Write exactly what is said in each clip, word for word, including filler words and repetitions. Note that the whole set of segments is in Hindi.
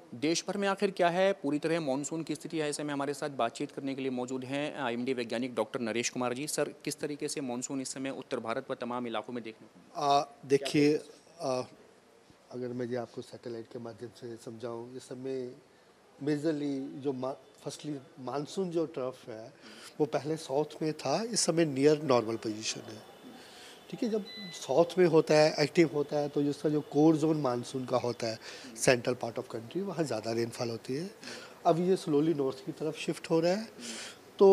देश भर में आखिर क्या है पूरी तरह मानसून की स्थिति है। ऐसे में हमारे साथ बातचीत करने के लिए मौजूद हैं आईएमडी वैज्ञानिक डॉक्टर नरेश कुमार जी। सर, किस तरीके से मानसून इस समय उत्तर भारत व तमाम इलाकों में देखने को मिल आ, क्या कहेंगे? देखिए, आ, अगर मैं ये आपको सैटेलाइट के माध्यम से समझाऊं, इस समय मेजरली जो मा, फसली मानसून जो टर्फ है वो पहले साउथ में था, इस समय नियर नॉर्मल पोजीशन है। ठीक है, जब साउथ में होता है, एक्टिव होता है, तो जिसका जो कोर जोन मानसून का होता है, सेंट्रल पार्ट ऑफ कंट्री, वहाँ ज़्यादा रेनफॉल होती है। अब ये स्लोली नॉर्थ की तरफ शिफ्ट हो रहा है, तो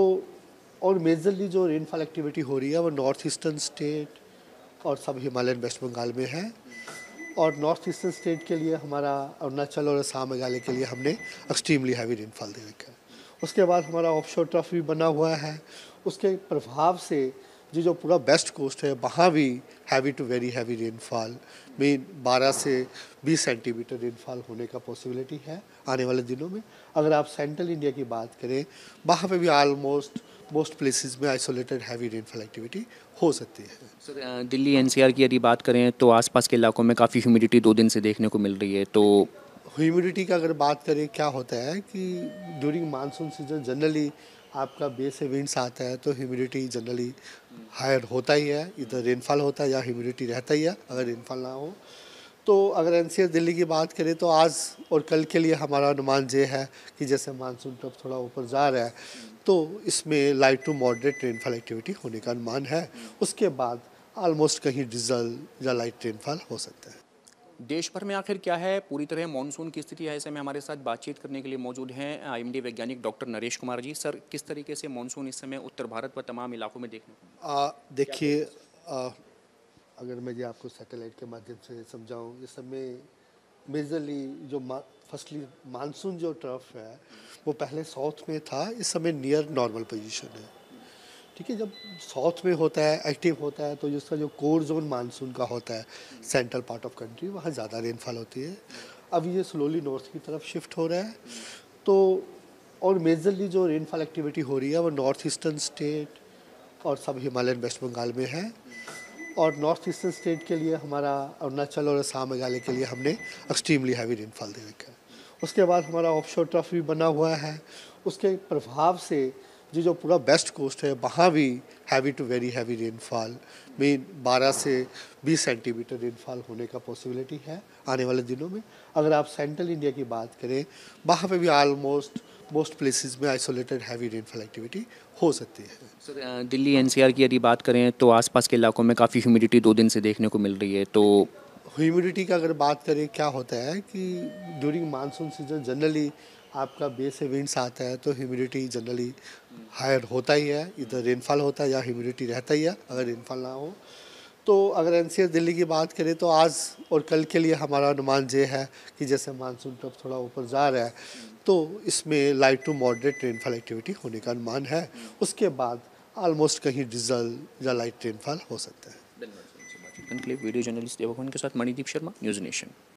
और मेजरली जो रेनफॉल एक्टिविटी हो रही है वो नॉर्थ ईस्टर्न स्टेट और सब हिमालयन वेस्ट बंगाल में है। और नॉर्थ ईस्टर्न स्टेट के लिए हमारा अरुणाचल और असम मेघालय के लिए हमने एक्सट्रीमली हैवी रेनफॉल दे रखा है। उसके बाद हमारा ऑफशोर ट्रफ भी बना हुआ है, उसके प्रभाव से जो जो पूरा वेस्ट कोस्ट है वहाँ भी heavy to very heavy rainfall में बारह से बीस सेंटीमीटर रेनफॉल होने का पॉसिबिलिटी है आने वाले दिनों में। अगर आप सेंट्रल इंडिया की बात करें, वहाँ पे भी ऑलमोस्ट मोस्ट प्लेसेस में आइसोलेटेड हैवी रेनफॉल एक्टिविटी हो सकती है। सर, अ, दिल्ली एनसीआर की यदि बात करें तो आसपास के इलाकों में काफ़ी ह्यूमिडिटी दो दिन से देखने को मिल रही है, तो ह्यूमिडिटी का अगर बात करें, क्या होता है कि ड्यूरिंग मानसून सीजन जनरली आपका बेस से विंड्स आता है, तो ह्यूमिडिटी जनरली हायर होता ही है, इधर रेनफॉल होता है या ह्यूमिडिटी रहता ही है। अगर रेनफॉल ना हो तो अगर एनसीआर दिल्ली की बात करें तो आज और कल के लिए हमारा अनुमान ये है कि जैसे मानसून ट्रफ थोड़ा ऊपर जा रहा है, तो इसमें light to moderate rainfall activity होने का अनुमान है। उसके बाद ऑलमोस्ट कहीं डिजल या लाइट रेनफॉल हो सकता है। देश भर में आखिर क्या है पूरी तरह मानसून की स्थिति है। ऐसे में हमारे साथ बातचीत करने के लिए मौजूद हैं आईएमडी वैज्ञानिक डॉक्टर नरेश कुमार जी। सर, किस तरीके से मानसून इस समय उत्तर भारत व तमाम इलाकों में देखने को मिल आ, क्या देखिए, कहेंगे? आ, अगर मैं ये आपको सैटेलाइट के माध्यम से समझाऊं, इस समय मेजरली जो मा, फसली मानसून जो टर्फ है वो पहले साउथ में था, इस समय नियर नॉर्मल पोजीशन है। ठीक है, जब साउथ में होता है, एक्टिव होता है, तो जिसका जो कोर जोन मानसून का होता है, सेंट्रल पार्ट ऑफ कंट्री, वहाँ ज़्यादा रेनफॉल होती है। अब ये स्लोली नॉर्थ की तरफ शिफ्ट हो रहा है, तो और मेजरली जो रेनफॉल एक्टिविटी हो रही है वो नॉर्थ ईस्टर्न स्टेट और सब हिमालयन वेस्ट बंगाल में है। और नॉर्थ ईस्टर्न स्टेट के लिए हमारा अरुणाचल और असम मेघालय के लिए हमने एक्सट्रीमली हैवी रेनफॉल दे रखा है। उसके बाद हमारा ऑफशोर ट्रफ भी बना हुआ है, उसके प्रभाव से जो जो पूरा वेस्ट कोस्ट है वहाँ भी heavy to very heavy rainfall में बारह से बीस सेंटीमीटर रेनफॉल होने का पॉसिबिलिटी है आने वाले दिनों में। अगर आप सेंट्रल इंडिया की बात करें, वहाँ पे भी ऑलमोस्ट मोस्ट प्लेसेस में आइसोलेटेड हैवी रेनफॉल एक्टिविटी हो सकती है। सर, अ, दिल्ली एनसीआर की यदि बात करें तो आसपास के इलाकों में काफ़ी ह्यूमिडिटी दो दिन से देखने को मिल रही है, तो ह्यूमिडिटी का अगर बात करें, क्या होता है कि ड्यूरिंग मानसून सीजन जनरली आपका बेस से विंड्स आता है, तो ह्यूमिडिटी जनरली हायर होता ही है, इधर रेनफॉल होता है या ह्यूमिडिटी रहता ही है। अगर रेनफॉल ना हो तो अगर एनसीआर दिल्ली की बात करें तो आज और कल के लिए हमारा अनुमान ये है कि जैसे मानसून ट्रफ थोड़ा ऊपर जा रहा है, तो इसमें light to moderate rainfall activity होने का अनुमान है। उसके बाद ऑलमोस्ट कहीं डिजल या लाइट रेनफॉल हो सकता है। धन्यवाद सर, हमसे बातचीत करने के लिए। वीडियो जर्नलिस्ट देवभवन के साथ मणिदीप शर्मा, न्यूज़ नेशन।